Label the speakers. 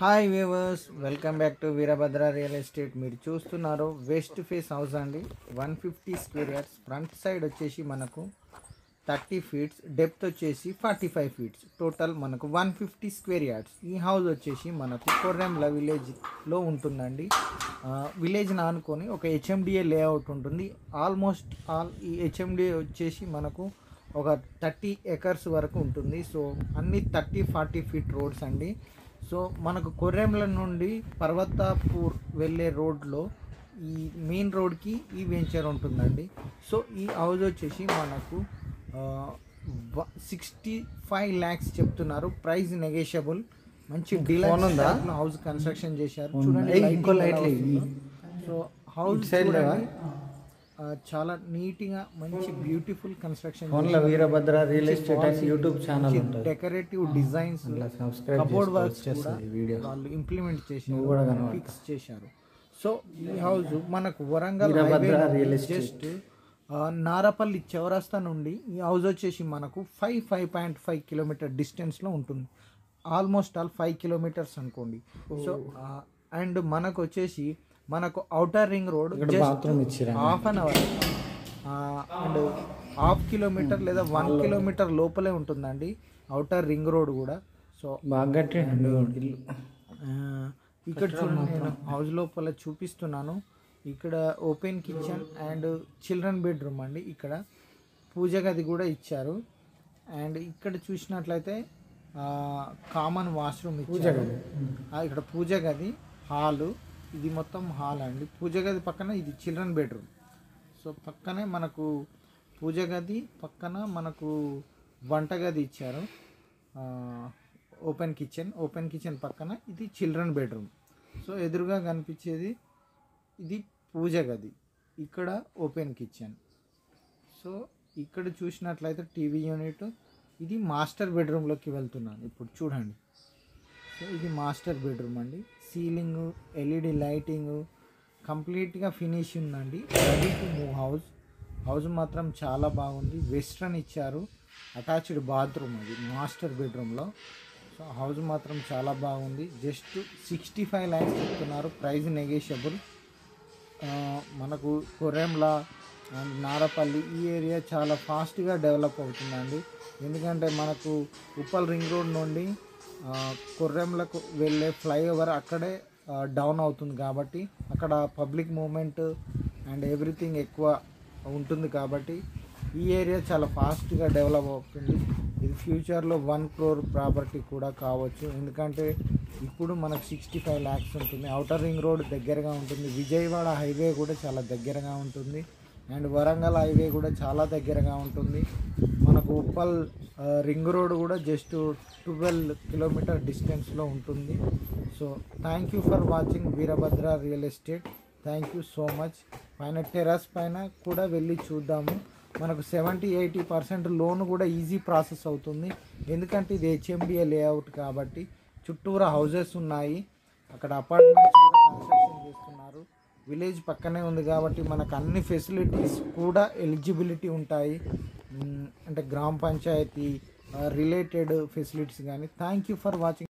Speaker 1: Hi viewers, welcome back to Veerabhadra real estate. మీరు చూస్తున్నారు west face house అండి. 150 square yards. Front side వచ్చేసి మనకు 30 ఫీట్స్, డెప్త్ వచ్చేసి 45 ఫీట్స్, టోటల్ మనకు 150 స్క్వేర్ యార్డ్స్. ఈ హౌస్ వచ్చేసి మనకు కొర్రెంల విలేజ్లో ఉంటుందండి. విలేజ్ ఆనుకొని ఒక HMDA లేఅవుట్ ఉంటుంది. ఆల్మోస్ట్ ఆల్ ఈ HMDA వచ్చేసి మనకు ఒక 30 ఎకర్స్ వరకు ఉంటుంది. సో అన్ని 30-40 ఫీట్ రోడ్స్ అండి. సో మనకు కొర్రెంల నుండి పర్వతాపూర్ వెళ్ళే రోడ్లో ఈ మెయిన్ రోడ్కి ఈ వెంచర్ ఉంటుందండి. సో ఈ హౌస్ వచ్చేసి మనకు 65 lakhs చెప్తున్నారు. Price negotiable. మంచి డీలక్స్ హౌస్ కన్స్ట్రక్షన్ చేశారు. చూడండి. సో హౌస్ చాలా నీట్గా మంచి beautiful construction.
Speaker 2: Veerabhadra real estate and YouTube channel,
Speaker 1: decorative designs, cupboard works వాళ్ళు ఇంప్లిమెంట్ చేసి ఫిక్స్ చేశారు. సో ఈ హౌస్ మనకు వరంగల్ జస్ట్ నారపల్లి చౌరస్తా నుండి ఈ హౌస్ వచ్చేసి మనకు 5.5 కిలోమీటర్ డిస్టెన్స్లో ఉంటుంది. ఆల్మోస్ట్ ఆల్ 5 కిలోమీటర్స్ అనుకోండి. సో అండ్ మనకు వచ్చేసి మనకు outer ring road half an hour and half kilometre లేదా 1 కిలోమీటర్ లోపలే ఉంటుందండి ఔటర్ రింగ్ రోడ్ కూడా. సో ఇక్కడ చూడండి, నేను హౌస్ లోపల చూపిస్తున్నాను. ఇక్కడ open kitchen and children bedroom అండి. ఇక్కడ పూజ గది కూడా ఇచ్చారు. అండ్ ఇక్కడ చూసినట్లయితే కామన్ వాష్రూమ్ ఇచ్చారు. ఇక్కడ పూజ గది, హాలు, ఇది మొత్తం హాల్ అండి. పూజ గది పక్కన ఇది చిల్డ్రన్ బెడ్రూమ్. సో పక్కనే మనకు పూజ గది పక్కన మనకు వంటగది ఇచ్చారు. ఓపెన్ కిచెన్ పక్కన ఇది చిల్డ్రన్ బెడ్రూమ్. సో ఎదురుగా కనిపించేది ఇది పూజ గది, ఇక్కడ ఓపెన్ కిచెన్. సో ఇక్కడ చూసినట్లయితే టీవీ యూనిట్. ఇది మాస్టర్ బెడ్రూమ్లోకి వెళ్తున్నాను ఇప్పుడు చూడండి. సో ఇది మాస్టర్ బెడ్రూమ్ అండి. సీలింగ్, LED లైటింగ్ కంప్లీట్గా ఫినిష్ ఉందండి. రెడీ టు మూవ్ హౌస్ మాత్రం చాలా బాగుంది. వెస్ట్రన్ ఇచ్చారు. అటాచ్డ్ బాత్రూమ్ అది మాస్టర్ బెడ్రూమ్లో. సో హౌస్ మాత్రం చాలా బాగుంది. జస్ట్ 65 lakhs చెప్తున్నారు. Price negotiable. మనకు కొర్రెంల అండ్ నారపల్లి ఈ ఏరియా చాలా ఫాస్ట్గా డెవలప్ అవుతుందండి. ఎందుకంటే మనకు ఉప్పల్ రింగ్ రోడ్ నుండి కొర్రెంలకు వెళ్ళే ఫ్లైఓవర్ అక్కడే డౌన్ అవుతుంది కాబట్టి అక్కడ పబ్లిక్ మూవ్మెంట్ అండ్ ఎవ్రీథింగ్ ఎక్కువ ఉంటుంది కాబట్టి ఈ ఏరియా చాలా ఫాస్ట్గా డెవలప్ అవుతుంది. ఇది ఫ్యూచర్లో 1 crore ప్రాపర్టీ కూడా కావచ్చు. ఎందుకంటే ఇప్పుడు మనకు 65 lakhs ఉంటుంది. ఔటర్ రింగ్ రోడ్ దగ్గరగా ఉంటుంది. విజయవాడ హైవే కూడా చాలా దగ్గరగా ఉంటుంది. అండ్ వరంగల్ హైవే కూడా చాలా దగ్గరగా ఉంటుంది. మనకు ఉప్పల్ రింగ్ రోడ్ కూడా జస్ట్ 12 కిలోమీటర్ డిస్టెన్స్లో ఉంటుంది. So thank you for watching Veerabhadra real estate. Thank you so much. పైన టెర్రస్ పైన కూడా వెళ్ళి చూద్దాము. మనకు 70-80% లోన్ కూడా ఈజీ ప్రాసెస్ అవుతుంది. ఎందుకంటే ఇది HMDA లేఅవుట్ కాబట్టి చుట్టూరా హౌజెస్ ఉన్నాయి. అక్కడ అపార్ట్మెంట్స్ కూడా కన్స్ట్రక్షన్ చేస్తున్నారు. విలేజ్ పక్కనే ఉంది కాబట్టి మనకు అన్ని ఫెసిలిటీస్ కూడా ఎలిజిబిలిటీ ఉంటాయి. అంటే గ్రామ పంచాయతీ రిలేటెడ్ ఫెసిలిటీస్ కానీ. Thank you for watching.